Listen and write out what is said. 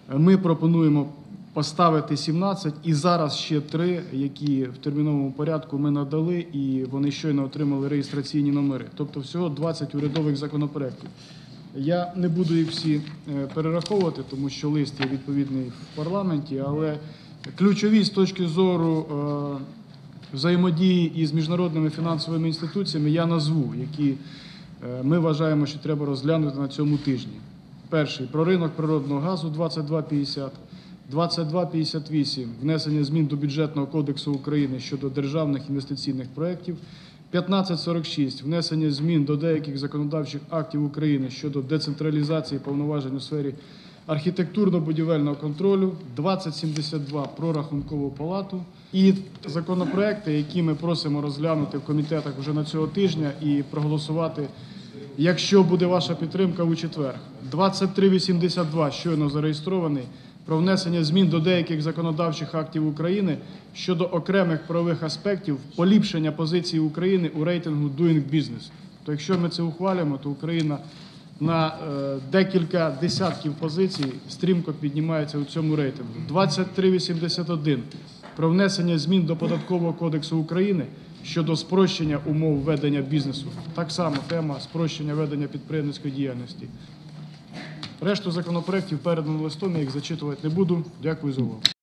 Ми пропонуємо поставити 17 і зараз ще 3, які в терміновому порядку ми надали, і вони щойно отримали реєстраційні номери. Тобто всього 20 урядових законопроєктів. Я не буду їх всі перераховувати, тому що лист є відповідний в парламенті, але ключові з точки зору взаємодії із міжнародними фінансовими інституціями я назву, які ми вважаємо, що треба розглянути на цьому тижні. Перший – про ринок природного газу 2250, 2258 – внесення змін до Бюджетного кодексу України щодо державних інвестиційних проєктів, 1546 – внесення змін до деяких законодавчих актів України щодо децентралізації повноважень у сфері архітектурно-будівельного контролю, 2072 – про Рахункову палату і законопроекти, які ми просимо розглянути в комітетах вже на цього тижня і проголосувати, якщо буде ваша підтримка, у четвер. 2382 щойно зареєстрований, про внесення змін до деяких законодавчих актів України щодо окремих правових аспектів поліпшення позиції України у рейтингу Doing Business. То якщо ми це ухвалюємо, то Україна на декілька десятків позицій стрімко піднімається у цьому рейтингу. 2381 про внесення змін до Податкового кодексу України щодо спрощення умов ведення бізнесу. Так само тема спрощення ведення підприємницької діяльності. Решту законопроєктів передано листом, я їх зачитувати не буду. Дякую за увагу.